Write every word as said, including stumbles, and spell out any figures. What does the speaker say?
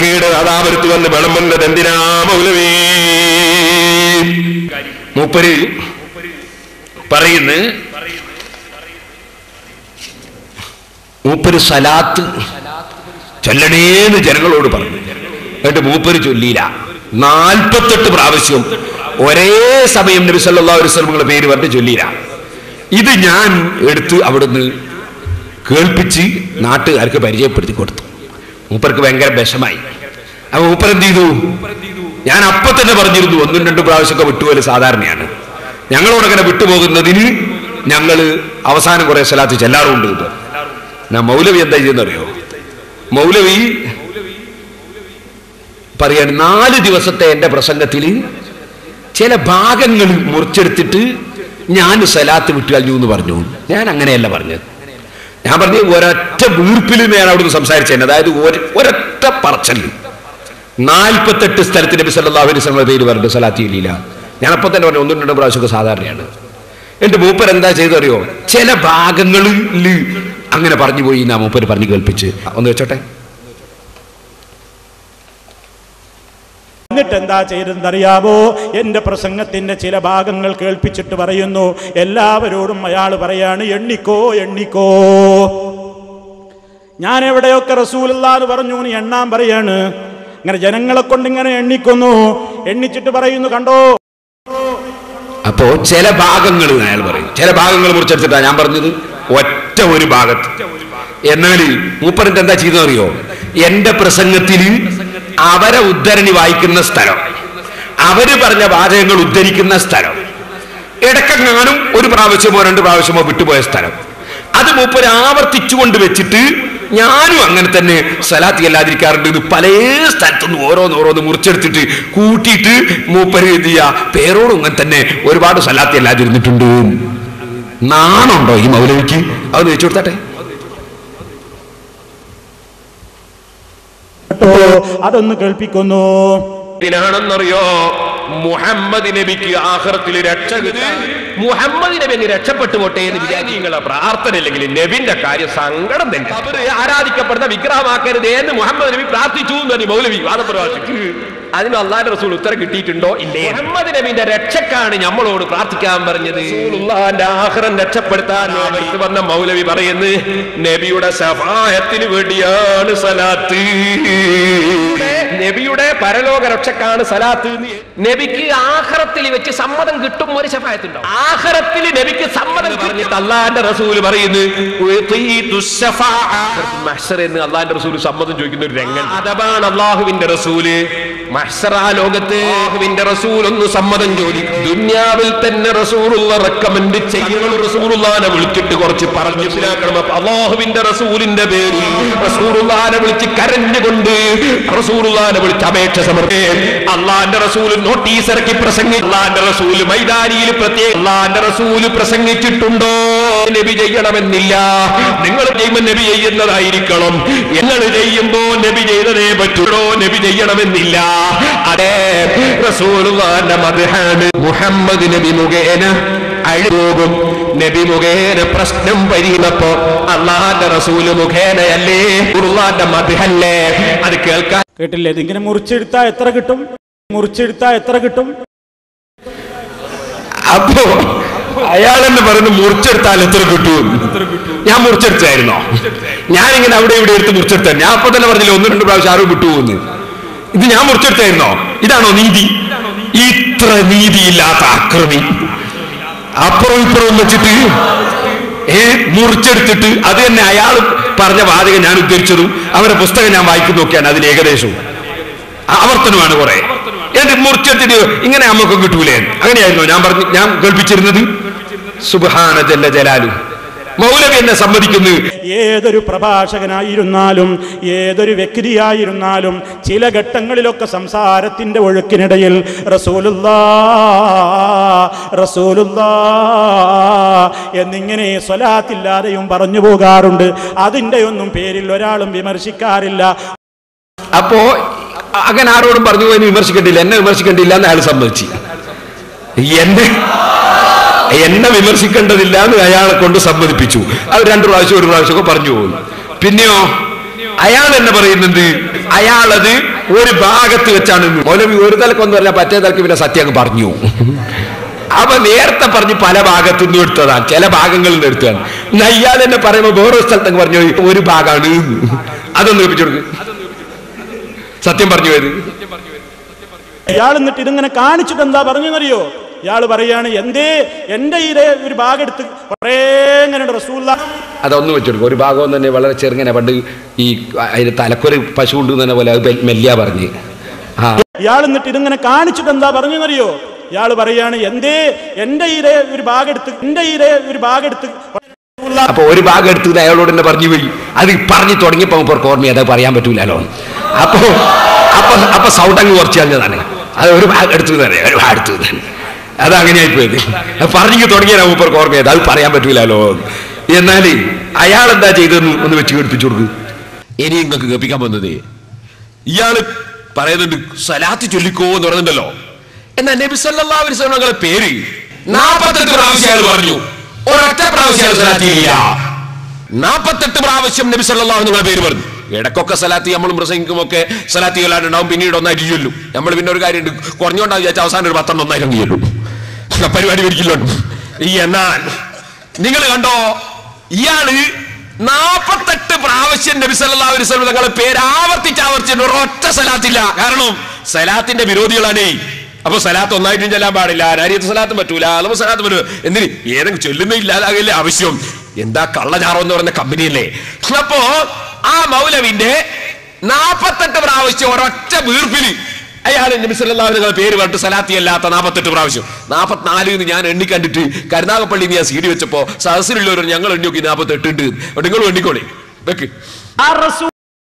പിന്നീട് അതാപരത്ത് വന്ന് വിളമ്പുന്നത് എന്തിനാ മൗലവി? മൂപ്പര് പറയുന്നു, മൂപ്പര് സലാത്ത് ചൊല്ലണേന്ന് ജനങ്ങളോട് പറഞ്ഞു. എന്നിട്ട് മൂപ്പര് ചൊല്ലിയില്ല. നാൽപ്പത്തെട്ട് പ്രാവശ്യം ഒരേ സമയം നബി സല്ലല്ലാഹു അലൈഹി വസല്ലമയുടെ പേര് പറഞ്ഞ് ചൊല്ലിയില്ല. ഇത് ഞാൻ എടുത്ത് അവിടുന്ന് കേൾപ്പിച്ച് നാട്ടുകാർക്ക് പരിചയപ്പെടുത്തി കൊടുത്തു. മൂപ്പർക്ക് ഭയങ്കര വിഷമായി. അപ്പൊ മൂപ്പർ എന്ത് ചെയ്തു? ഞാൻ അപ്പൊ തന്നെ പറഞ്ഞിരുന്നു, ഒന്നും രണ്ടും പ്രാവശ്യമൊക്കെ വിട്ടുപോലെ സാധാരണയാണ്. ഞങ്ങളോടങ്ങനെ വിട്ടുപോകുന്നതിന് ഞങ്ങൾ അവസാനം കുറെ സ്ഥലത്ത് ചെല്ലാറുണ്ട്. ഞാൻ മൗലവി എന്താ ചെയ്യുന്നറിയോ? മൗലവി പറയാണ്, നാല് ദിവസത്തെ എന്റെ പ്രസംഗത്തിൽ ചില ഭാഗങ്ങൾ മുറിച്ചെടുത്തിട്ട് ഞാൻ സലാത്ത് വിട്ടു കഴിഞ്ഞു എന്ന് പറഞ്ഞു. ഞാൻ അങ്ങനെയല്ല പറഞ്ഞത്. ഞാൻ പറഞ്ഞു ഒരൊറ്റ വീർപ്പിൽ ഞാൻ അവിടുന്ന് സംസാരിച്ചത്. അതായത് ഒരൊറ്റ പറച്ചല് നാൽപ്പത്തെട്ട് സ്ഥലത്ത് നബി സല്ലല്ലാഹു അലൈഹി വസല്ലം പേര് പറഞ്ഞു സലാത്ത് ചൊല്ലിയില്ല. ഞാനപ്പോ തന്നെ പറഞ്ഞു ഒന്നും രണ്ടും പ്രാവശ്യമൊക്കെ സാധാരണയാണ്. എന്റെ മൂപ്പർ എന്താ ചെയ്തറിയോ? ചില ഭാഗങ്ങളിൽ അങ്ങനെ പറഞ്ഞു പോയി. നാ മൂപ്പര് പറഞ്ഞു കേൾപ്പിച്ച് ഒന്ന് വെച്ചോട്ടെ. എന്നിട്ട് എന്താ ചെയ്തെന്നറിയാവോ? എന്റെ പ്രസംഗത്തിന്റെ ചില ഭാഗങ്ങൾ കേൾപ്പിച്ചിട്ട് പറയുന്നു, എല്ലാവരോടും അയാൾ പറയാണ്, എണ്ണിക്കോ എണ്ണിക്കോ. ഞാൻ എവിടെയൊക്കെ റസൂലുള്ളാഹി എന്ന് പറഞ്ഞു നീ എണ്ണാൻ പറയാണ്. അങ്ങനെ ജനങ്ങളെ കൊണ്ട് ഇങ്ങനെ എണ്ണിക്കുന്നു. എണ്ണിച്ചിട്ട് പറയുന്നു, കണ്ടോ. അപ്പോ ചില ഭാഗങ്ങൾ അയാൾ പറയും, ചില ഭാഗങ്ങൾ മുറിച്ചെടുത്തിട്ടാ ഞാൻ പറഞ്ഞത് ഒറ്റ ഒരു ഭാഗത്ത്. എന്നാൽ മൂപ്പറിന്റെ എന്താ ചെയ്തെന്നറിയോ? എന്റെ പ്രസംഗത്തിൽ അവരെ ഉദ്ധരണി വായിക്കുന്ന സ്ഥലം, അവര് പറഞ്ഞ വാചകങ്ങൾ ഉദ്ധരിക്കുന്ന സ്ഥലം, ഇടക്കെങ്ങാനും ഒരു പ്രാവശ്യമോ രണ്ട് പ്രാവശ്യമോ വിട്ടുപോയ സ്ഥലം, അത് മൂപ്പര് ആവർത്തിച്ചുകൊണ്ട് വെച്ചിട്ട് ഞാനും അങ്ങനെ തന്നെ സലാത്ത് ചെല്ലാതിരിക്കാറുണ്ട്. ഇത് പല സ്ഥലത്തുനിന്ന് ഓരോന്ന് ഓരോന്ന് മുറിച്ചെടുത്തിട്ട് കൂട്ടിയിട്ട് മൂപ്പര് എന്ത് ചെയ്യാ പേരോടും അങ്ങനെ തന്നെ ഒരുപാട് സലാത്ത് ചെല്ലാതിരുന്നിട്ടുണ്ട്. നാണുണ്ടോ ഈ മൗലവിക്ക്? അത് വെച്ചു കൊടുത്തട്ടെ. അതൊന്ന് കേൾപ്പിക്കുന്നു. ാണെന്നറിയോ? മുഹമ്മദ് നബിക്ക് ആഖിറത്തിൽ രക്ഷ കിട്ടാൻ മുഹമ്മദ് നബി അങ്ങ് രക്ഷപ്പെട്ടു പോട്ടെ എന്ന് വിചാരിങ്ങളെ പ്രാർത്ഥന ഇല്ലെങ്കിൽ നബിന്റെ കാര്യം സങ്കടം തന്നെ. അവര് ആരാധിക്കപ്പെടുന്ന വിഗ്രഹമാക്കരുത് എന്ന് മുഹമ്മദ് നബി പ്രാർത്ഥിച്ചു എന്ന് മൗലവി വാദപ്രവാസിക്ക്. അതിന് അല്ലാഹുവിന്റെ റസൂൽ ഉത്തരം കിട്ടിയിട്ടുണ്ടോ? ഇല്ലേ. മുഹമ്മദ് നബിന്റെ രക്ഷക്കാണ് നമ്മളോട് പ്രാർത്ഥിക്കാൻ പറഞ്ഞത്. റസൂലുള്ളാഹിന്റെ ആഖിറം രക്ഷപ്പെടുത്താൻ വന്ന മൗലവി പറയുന്നു, നബിയുടെ ശഫാഅത്തിന് വേണ്ടിയാണ് സലാത്ത്, നബിയുടെ പരലോക രക്ഷക്കാണ് സലാത്ത്. നബിക്ക് ആഖിറത്തിൽ വെച്ച് സമ്മതം കിട്ടും ഒരു ശഫാഅത്തുണ്ടോ? ആഖിറത്തിൽ നബിക്ക് സമ്മതം പറഞ്ഞിട്ട് അല്ലാഹുവിന്റെ റസൂൽ പറയുന്നു മഹ്ശർ എന്ന് അല്ലാഹുവിന്റെ റസൂൽ സമ്മതം ചോദിക്കുന്ന ഒരു രംഗം. അതാണ് അല്ലാഹുവിന്റെ റസൂല് മഹ്ശർ ആ ലോകത്ത് അല്ലാഹുവിന്റെ റസൂൽ ഒന്ന് സമ്മതം ചോദിക്കും. ദുനിയാവിൽ തന്നെ റസൂലുള്ള റെക്കമെൻഡ് ചെയ്യണം. റസൂലുള്ളാഹിനെ വിളിച്ചിട്ട് കുറച്ച് പറഞ്ഞു മനസ്സിലാക്കണം. അല്ലാഹുവിന്റെ റസൂലിന്റെ പേരിൽ റസൂലുള്ളാഹിനെ വിളിച്ച് കരഞ്ഞുകൊണ്ട് റസൂലുള്ളാഹിനെ വിളിച്ച് അപേക്ഷ സമർപ്പിക്കും. അല്ലാഹുവിന്റെ റസൂൽ നോട്ടീസ് ഇറക്കി പ്രസംഗിച്ചു. അല്ലാഹുവിന്റെ റസൂൽ മൈതാനിയിൽ പ്രത്യേക അല്ലാഹുവിന്റെ റസൂൽ പ്രസംഗിച്ചിട്ടുണ്ടോ? നബി ചെയ്യണമെന്നില്ല. നിങ്ങൾ ചെയ്യുമ്പോൾ നബി ചെയ്യുന്നതായിരിക്കണം. ഞങ്ങൾ ചെയ്യുമ്പോ നബി ചെയ്തതേ പറ്റുള്ളൂ, നബി ചെയ്യണമെന്നില്ല. അതെ, റസൂലുള്ളാഹിന്റെ മദ്ഹാണ്. മുഹമ്മദ് നബി മുഖേന അഴിപോകും. നബി മുഖേന പ്രശ്നം പരിഹരിച്ചപ്പോ അല്ലാഹുവിന്റെ റസൂല് മുഖേനയല്ലേ, ഖുർആന്റെ മദ്ഹല്ലേ? അത് കേൾക്കാൻ കേട്ടില്ലേ? ഇതിങ്ങനെ മുറിച്ചെടുത്താ എത്ര കിട്ടും? മുറിച്ചെടുത്താ എത്ര കിട്ടും? അപ്പോ അയാളെന്ന് പറയുന്നത് മുറിച്ചെടുത്താൽ എത്ര കിട്ടും? ഞാൻ മുറിച്ചെടുത്തായിരുന്നോ? ഞാനിങ്ങനെ അവിടെ ഇവിടെ എടുത്ത് മുറിച്ചെടുത്ത ഞാൻ അപ്പൊ തന്നെ പറഞ്ഞില്ല ഒന്ന് രണ്ട് പ്രാവശ്യം ആരോ വിട്ടുപോകുന്നു. ഇത് ഞാൻ മുറിച്ചെടുത്തായിരുന്നോ? ഇതാണോ നീതി? ഇത്ര നീതിയില്ലാത്ത അക്രമി അപ്പുറം ഇപ്പുറവും വെച്ചിട്ട് ഏ മുറിച്ചെടുത്തിട്ട് അത് തന്നെ അയാൾ പറഞ്ഞ വാചകം ഞാൻ ഉദ്ധരിച്ചതും അവരുടെ പുസ്തകം ഞാൻ വായിക്കുന്നു നോക്കിയാണ് അതിന് ഏകദേശവും ആവർത്തനമാണ് കുറെ. എന്നിട്ട് മുറിച്ചെടുത്തിട്ട് ഇങ്ങനെ നമുക്ക് കിട്ടൂലേ? അങ്ങനെയായിരുന്നു ഞാൻ പറഞ്ഞു ഞാൻ കേൾപ്പിച്ചിരുന്നത്. സുബ്ഹാന ജല്ല ജലാലു. മൗലവി എന്നെ സമ്മതിക്കുന്നു. ഏതൊരു പ്രഭാഷകനായിരുന്നാലും ഏതൊരു വ്യക്തിയായിരുന്നാലും ചില ഘട്ടങ്ങളിലൊക്കെ സംസാരത്തിന്റെ ഒഴുക്കിനിടയിൽ റസൂലുള്ളാഹ് റസൂലുള്ളാഹ് എന്നിങ്ങനെ സ്വലാത്തില്ലാതെയും പറഞ്ഞു പോകാറുണ്ട്. അതിന്റെ ഒന്നും പേരിൽ ഒരാളും വിമർശിക്കാറില്ല. അപ്പോ അങ്ങനെ ആരോടും പറഞ്ഞു പോയി വിമർശിക്കണ്ടില്ല, എന്നെ വിമർശിക്കണ്ടില്ല എന്ന് അയാൾ സമ്മതിച്ചു. എന്നെ എന്നെ വിമർശിക്കേണ്ടതില്ല എന്ന് അയാളെ കൊണ്ട് സമ്മതിപ്പിച്ചു. അത് രണ്ടു പ്രാവശ്യം ഒരു പ്രാവശ്യമൊക്കെ പറഞ്ഞു പോകുന്നു. പിന്നെയോ അയാൾ എന്നെ പറയുന്നുണ്ട് അയാളത് ഒരു ഭാഗത്ത് വെച്ചാണ്. മൗലവി ഒരു തലക്കൊന്നും പറഞ്ഞാൽ പറ്റേ തലക്ക് പിന്നെ സത്യം അങ്ങ് പറഞ്ഞു. അവ നേരത്തെ പറഞ്ഞ് പല ഭാഗത്തു നിന്നും എടുത്തതാണ്, ചില ഭാഗങ്ങളിൽ നിന്ന് എടുത്തതാണ്. അയാൾ എന്നെ പറയുമ്പോ വേറൊരു സ്ഥലത്തൊക്കെ പറഞ്ഞു ഒരു ഭാഗമാണ്. അതൊന്ന് കേൾപ്പിച്ചു കൊടുക്ക്. സത്യം പറഞ്ഞു പോയത് ഇയാൾ. എന്നിട്ട് ഇതിങ്ങനെ കാണിച്ചിട്ട് എന്താ പറഞ്ഞെന്നറിയോ? ഇയാള് പറയാണ് എന്തേ എന്റെ ഈ ഒരു ഭാഗം എടുത്ത് കുറേ ഇങ്ങനെ റസൂലുള്ള അതൊന്നും വെച്ചെടുക്കും. ഒരു ഭാഗം തന്നെ വളരെ ചെറുങ്ങനെ പണ്ട് ഈ അതിന് തലക്കൊരു പശു ഉണ്ട് തന്നെ പോലെ അത് മെല്ലിയാ പറഞ്ഞ്. ആ ഇയാൾ എന്നിട്ട് ഇതിങ്ങനെ കാണിച്ചിട്ട് എന്താ പറഞ്ഞെന്നറിയോ? ഇയാള് പറയാണ് എന്തേ എന്റെ ഈ ഒരു ഭാഗം എടുത്ത് എന്റെ ഈ ഒരു ഭാഗം എടുത്ത് അപ്പൊ ഒരു ഭാഗം എടുത്ത് അയാളോട് തന്നെ പറഞ്ഞു പോയി. അത് പറഞ്ഞു തുടങ്ങിയപ്പോ ഓർമ്മ അത് പറയാൻ പറ്റൂലല്ലോ. അപ്പൊ അപ്പൊ അപ്പൊ സൗണ്ട് അങ്ങ് കുറച്ച് കഴിഞ്ഞതാണ്. അത് ഒരു ഭാഗം എടുത്തു തന്നെ ഒരു ഭാഗം എടുത്തു തന്നെ അതങ്ങനെയായി പോയത്. പറഞ്ഞു തുടങ്ങിയാൽ മൂപ്പർക്ക് ഓർമ്മയത് അത് പറയാൻ പറ്റൂലല്ലോ. എന്നാല് അയാൾ എന്താ ചെയ്തെന്ന് ഒന്ന് വെച്ച് കേൾപ്പിച്ചു കൊടുക്കും. ഇനി നിങ്ങൾക്ക് കേൾപ്പിക്കാൻ വന്നത് ഇയാള് പറയുന്നുണ്ട് സലാത്ത് ചൊല്ലിക്കോ എന്ന് പറയുന്നുണ്ടല്ലോ. എന്നാ നബി സല്ലല്ലാഹു അലൈഹി വസല്ലം തങ്ങളുടെ പേര് നാൽപ്പത്തെട്ട് പ്രാവശ്യം അയാൾ പറഞ്ഞു, ഒരൊറ്റ പ്രാവശ്യം സലാത്ത് ചെയ്യില്ല. നാൽപ്പത്തെട്ട് പ്രാവശ്യം നബി സല്ലല്ലാഹു നിങ്ങളുടെ പേര് പറഞ്ഞു. ഇടക്കൊക്കെ സലാത്തി നമ്മളും പ്രസംഗിക്കുമൊക്കെ സലാത്തി ചൊല്ലാനുണ്ടാവും, പിന്നീട് ഒന്നായിട്ട് ചൊല്ലും. നമ്മൾ പിന്നെ ഒരു കാര്യമുണ്ട്, കുറഞ്ഞോണ്ടാന്ന് വിചാരിച്ചാൽ അവസാനം ഒരു പത്തെണ്ണം ഒന്നായിരം ചൊല്ലും. പരിപാടി ഒരിക്കലുണ്ട്. ഈ എന്നാൽ നിങ്ങൾ കണ്ടോ ഇയാള് നാൽപ്പത്തെട്ട് പ്രാവശ്യം നബി സല്ലല്ലാഹു അലൈഹി വസല്ലം തങ്ങളുടെ പേര് ആവർത്തിച്ച് ആവർത്തിച്ച് ഒരൊറ്റ സലാത്തില്ല. കാരണം സലാത്തിന്റെ വിരോധികളാണേ. അപ്പൊ സലാത്ത് ഒന്നായിട്ടും ചെല്ലാൻ പാടില്ല, നാരിയത്ത് സലാത്തും പറ്റൂല, അളവ് സലാത്തും പറ്റൂല. എന്തിന് ഏതെങ്കിലും ചൊല്ലുന്ന ഇല്ലാതാകില്ലേ ആവശ്യം. എന്താ കള്ളചാറോ എന്ന് പറയുന്ന കമ്പനിയല്ലേ. അപ്പോ ആ മൗലവിന്റെ നാൽപ്പത്തെട്ട് പ്രാവശ്യം ഒരൊറ്റ വീർപ്പില് അയാൾ നബി സല്ലല്ലാഹു അലൈഹി വസല്ലം പേര് പറഞ്ഞിട്ട് സലാത്തി അല്ലാത്ത നാൽപ്പത്തെട്ട് പ്രാവശ്യം. നാൽപ്പത്തിനാല് എന്ന് ഞാൻ എണ്ണി കണ്ടിട്ട് കരുനാഗപ്പള്ളി ഞാൻ സീഡി വെച്ചപ്പോ സദസ്സിലുള്ളവർ ഞങ്ങൾ എണ്ണി നോക്കി നാൽപ്പത്തെട്ട് ഉണ്ട്. നിങ്ങൾ എണ്ണിക്കോളി വെക്ക്.